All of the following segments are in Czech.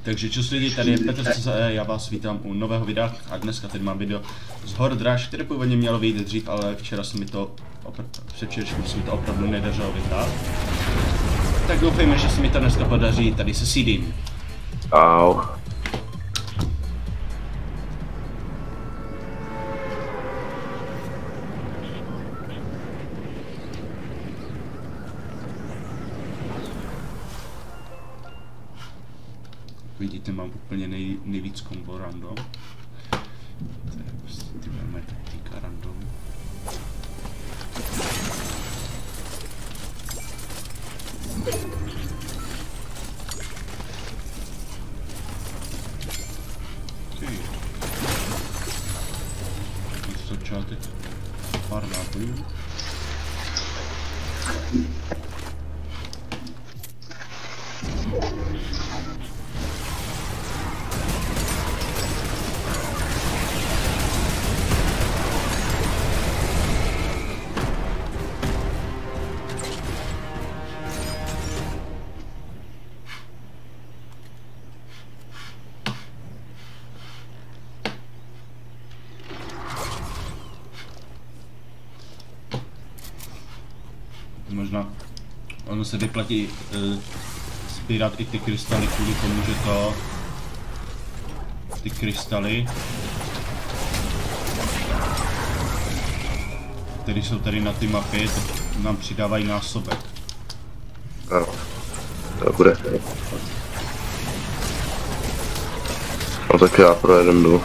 Takže čus lidi, tady je Petr CZE, já vás vítám u nového videa a dneska tady mám video z Hor Draž, které původně mělo vyjít dřív, ale včera se mi to, předvčerejším se mi to opravdu nedařilo vyhrát. Tak doufejme, že se mi to dneska podaří tady se Seedym. Au. Vidíte, mám úplně nejvíc kombo random. To je prostě ty moje taktika random. Okay. Začátek pár nábojů. Možná ono se vyplatí sbírat i ty krystaly kvůli tomu, že to ty krystaly, které jsou tady na ty mapy, nám přidávají násobek. Ano, to bude. No tak já projedem jdu.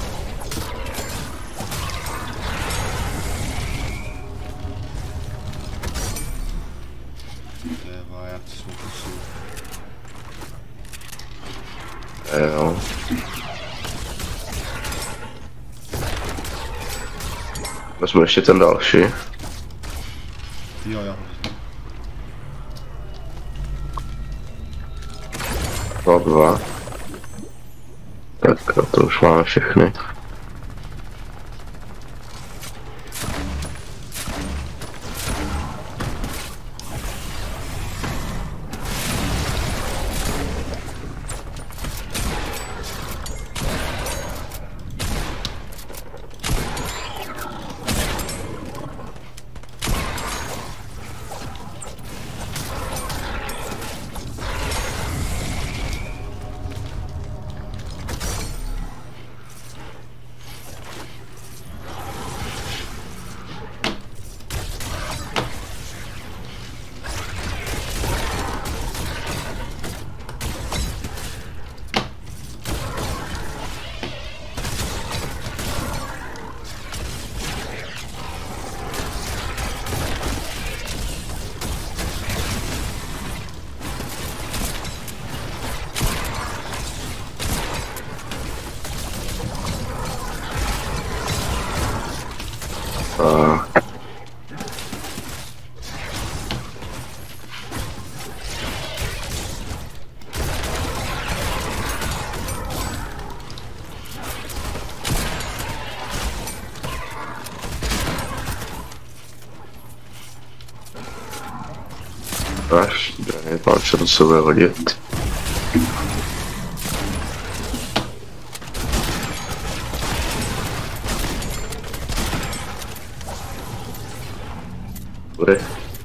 Jo. Vezmu ještě ten další. Jo. Dva. Tak a to už máme všechny. Až, mám čo do sebe hodit. Bude.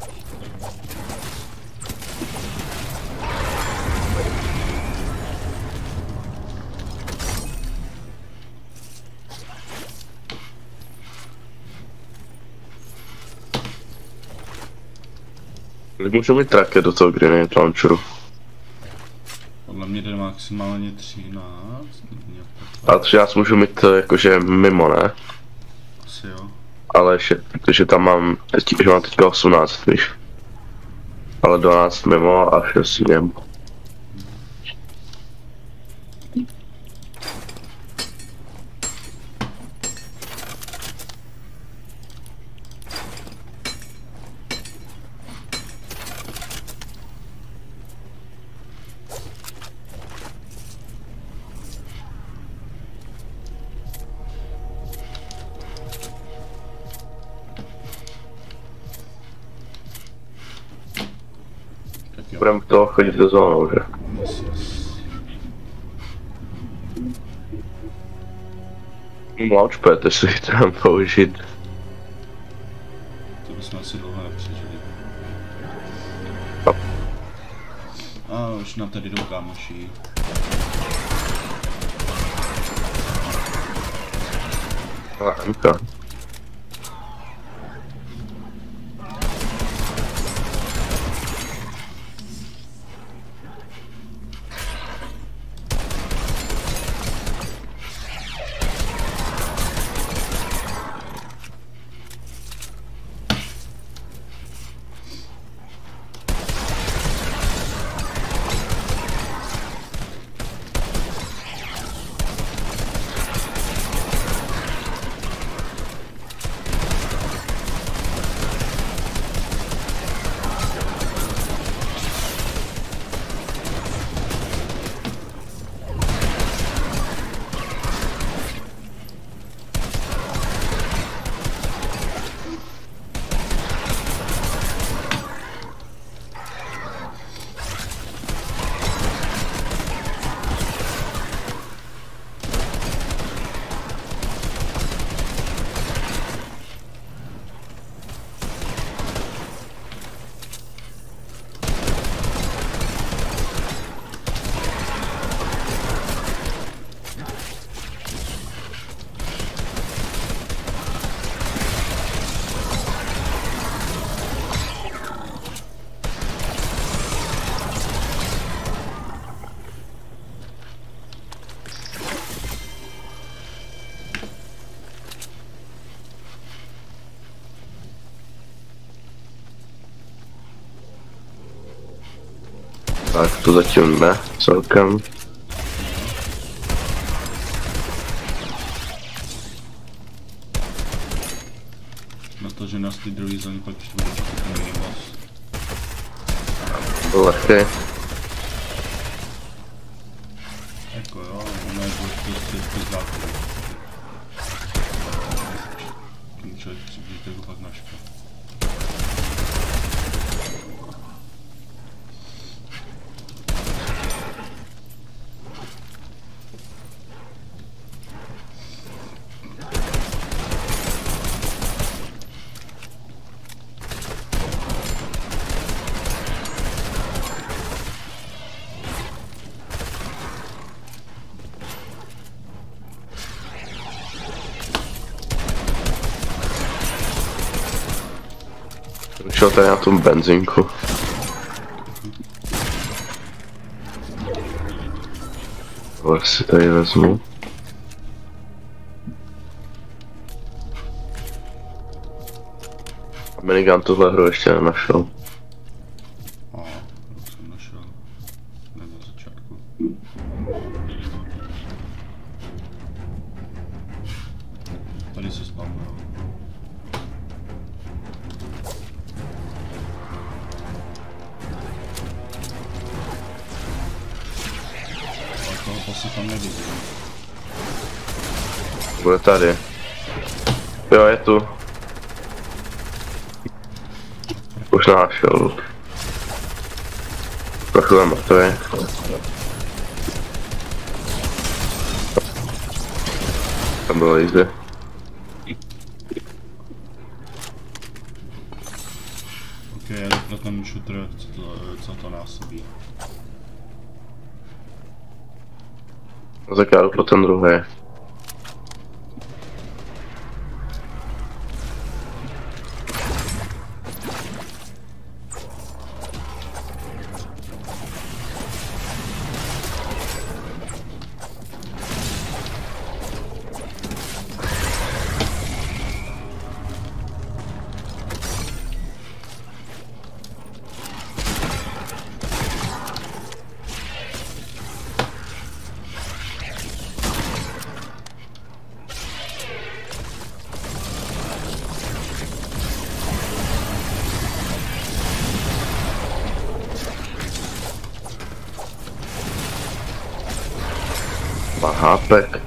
Kolik můžu mít raket do toho grenade launcheru? Podle mě jde maximálně 13. A 13 můžu mít jakože mimo, ne? Asi jo. Ale ještě, protože tam mám, že mám teďka 18, víš. Ale 12 mimo a 6 jdem. Budeme to chodit do zónou, že? Yes. Launchpad, jestli chcem použít. To bychom asi dlouho nepřežili. No. A už nám tady jdou kámoši. MK. Tak to zatím ne, celkem. Na to, že nás ty druhý zóny pak ještě bude čekat ten miniboss. Byl lehký. Jako jo, ono je prostě základní. Člověk přiblíží jako fakt naštve. Šel tady na tom benzínku. Tohle si tady vezmu. Minigun tuhle hru ještě nenašel. To jsem našel. Ne na začátku. Tady se spavnul. To se tam nevidí. Bude tady. Jo, je tu. Už našel. Trochu je mrtvý. Tam bylo jízdy. Ok, jedu pro ten shooter, co to násobí. Tak já jdu pro ten druhý. Má hápek.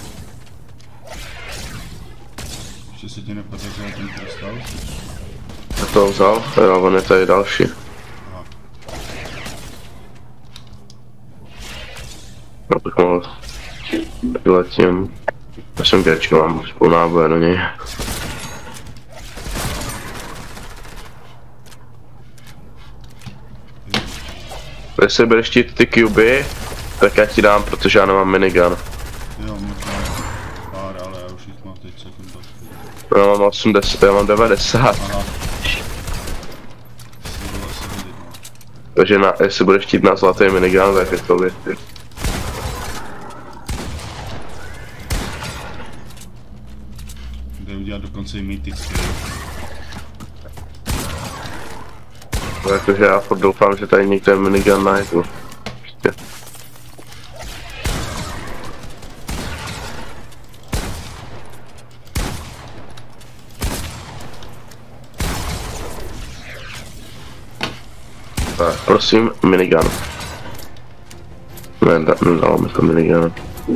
Ještě se ti nepodařilo ten krystal? Jak to vzal? Jo, on je tady další. Aha. Abych mohl letím. Já jsem větší, mám spolu náboje do něj. Jestli budeš chtít ty cuby, tak já ti dám, protože já nemám minigun. Jo, možná pár, ale já už jich mám teď sekund. Já mám 80, já mám 90. Aha. Bylo asi vidět, no. Takže jestli budeš chtít na zlatý minigun, tak je to věc. Jde udělat dokonce i mytický. Jakože já furt doufám, že tady někde minigun najdu. Prostě. Tak, prosím, minigun. Nedalo mi to minigun.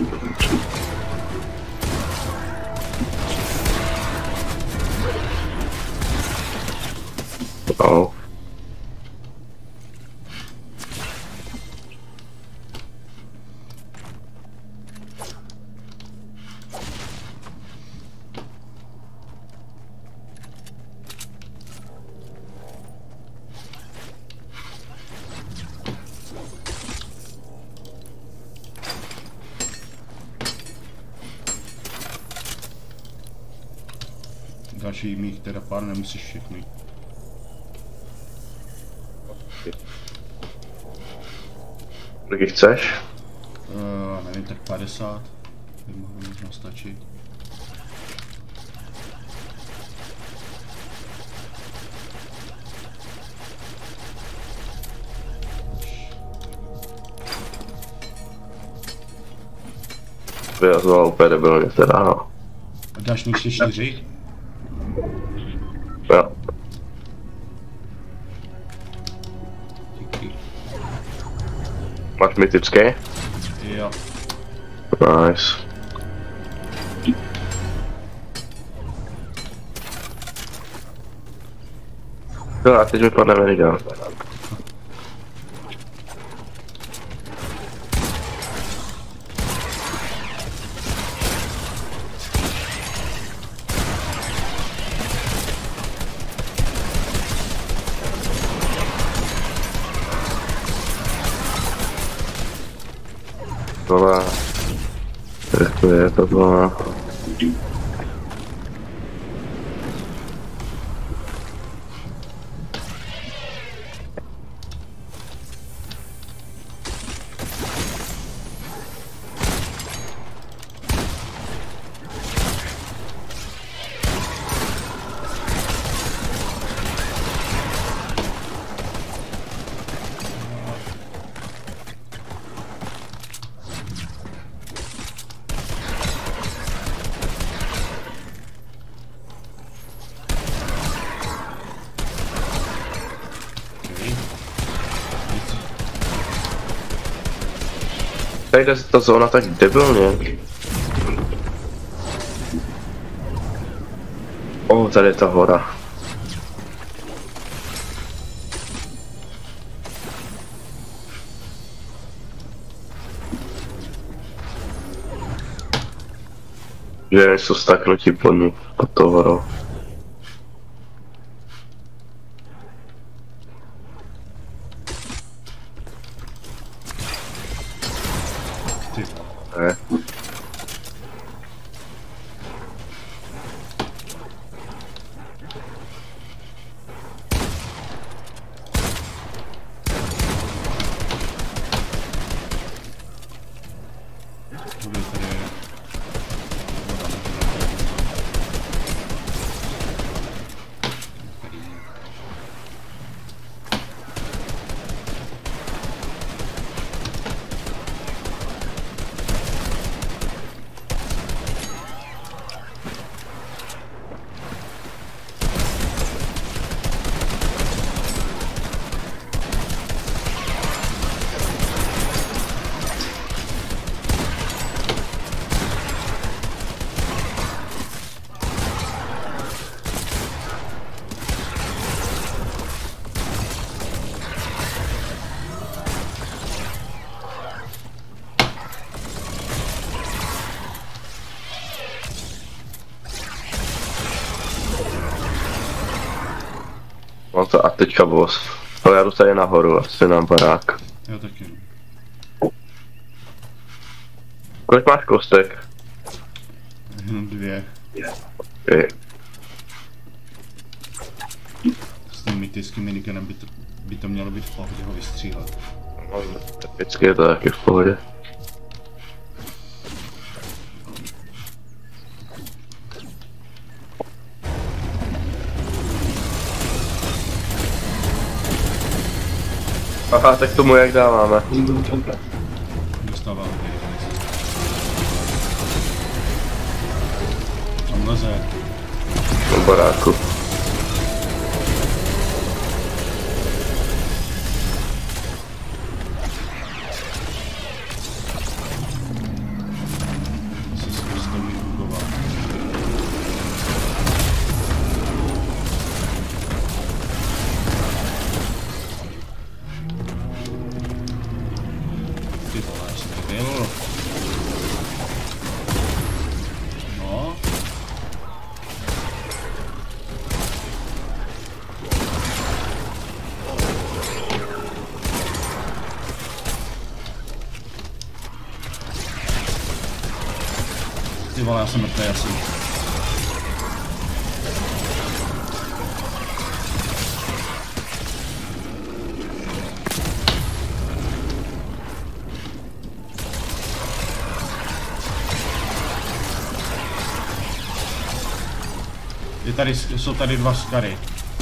Oh. Další mých teda pár nemusíš všechny. Kolik chceš? Nevím, tak 50 by mohlo možná stačit. Vyjazoval úplně debilně teda, no. A dáš mi ještě 4? Jo. Díky. Máš mytický? Jo. Nice. Jo, a teď mi padne minigun. Tohle... To je tohle... Tady jde ta zóna tak debilně. Tady je ta hora. Že jsou staknutí pod tou horou. Ne. No to a teďka boss. Ale já jdu tady nahoru, asi na barák. Jo, taky. Kolik máš kostek? Jenom 2. Okay. S tím mytickým minigunem by to mělo být v pohodě ho vystřílet. No, vždycky je to taky v pohodě. Aha, tak tomu jak dáváme? Dostává tady. Tam leze. Do baráku. Asi se to stojí fungovat. Ty vole, já jsem tady byl. No. Ty vole, já jsem mrtvý asi. Jsou tady 2 skary.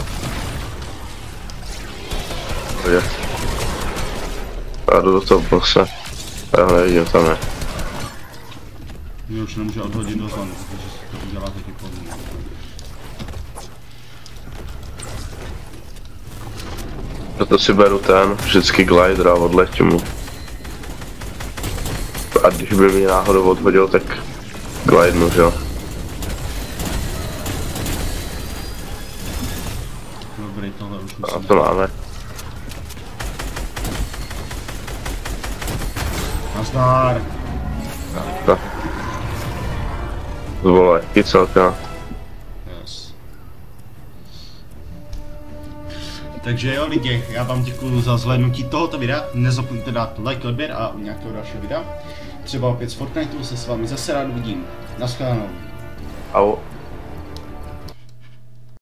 Je. Já jdu do toho bossa. Já ho nevidím, tam je. Mě už nemůže odhodit do zóny, protože se to udělá taky pozdě. Proto si beru ten, vždycky glider a odletím mu. A když by mě náhodou odhodil, tak glidenu, že jo? Dobrý, tohle už A musím. to máme. Nazdar! Tak. Zvole, kycelka. Yes. Takže jo lidi, já vám děkuju za zhlédnutí tohoto videa, nezapomeňte dát like, odběr a u nějakého dalšího videa. Třeba opět z Fortniteu se s vámi zase rád uvidím. Naschledanou. Au.